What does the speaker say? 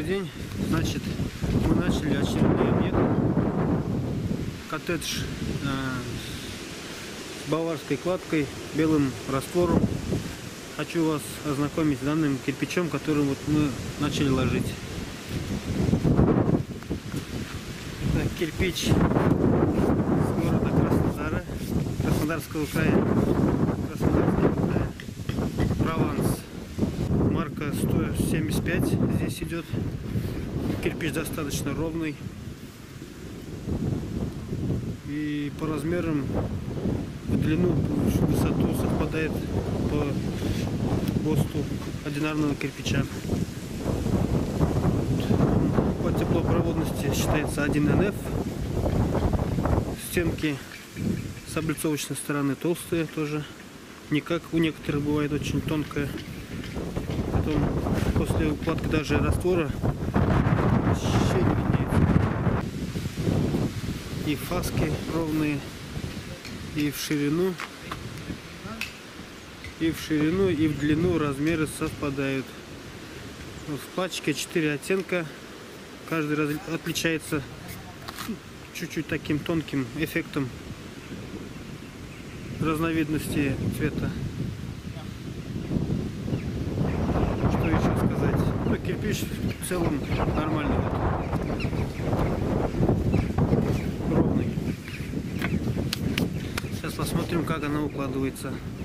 Добрый день. Значит, мы начали очередной объект. Коттедж с баварской кладкой, белым раствором. Хочу вас ознакомить с данным кирпичом, который вот мы начали ложить. Это кирпич с города Краснодара, Краснодарского края. Прованс. Марка 175 здесь идет. Кирпич достаточно ровный. И по размерам, в длину, в высоту совпадает по ГОСТу одинарного кирпича. По теплопроводности считается 1 НФ. Стенки с облицовочной стороны толстые тоже. Не как у некоторых бывает очень тонкая. Потом после укладки даже раствора щель виднеется. И фаски ровные, и в ширину, и в длину размеры совпадают. В пачке 4 оттенка. Каждый отличается чуть-чуть таким тонким эффектом разновидности цвета. Что еще сказать? Ну, кирпич в целом нормальный. Ровный. Сейчас посмотрим, как она укладывается.